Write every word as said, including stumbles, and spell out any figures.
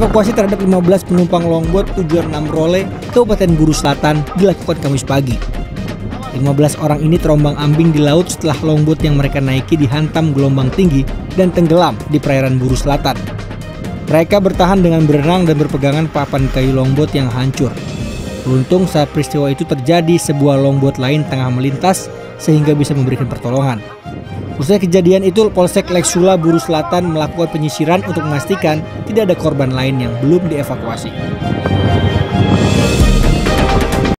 Evakuasi terhadap lima belas penumpang longboat tujuan Namrole, Kabupaten Buru Selatan dilakukan Kamis pagi. lima belas orang ini terombang-ambing di laut setelah longboat yang mereka naiki dihantam gelombang tinggi dan tenggelam di perairan Buru Selatan. Mereka bertahan dengan berenang dan berpegangan papan kayu longboat yang hancur. Beruntung saat peristiwa itu terjadi, sebuah longboat lain tengah melintas sehingga bisa memberikan pertolongan. Usai kejadian itu, Polsek Leksula Buru Selatan melakukan penyisiran untuk memastikan tidak ada korban lain yang belum dievakuasi.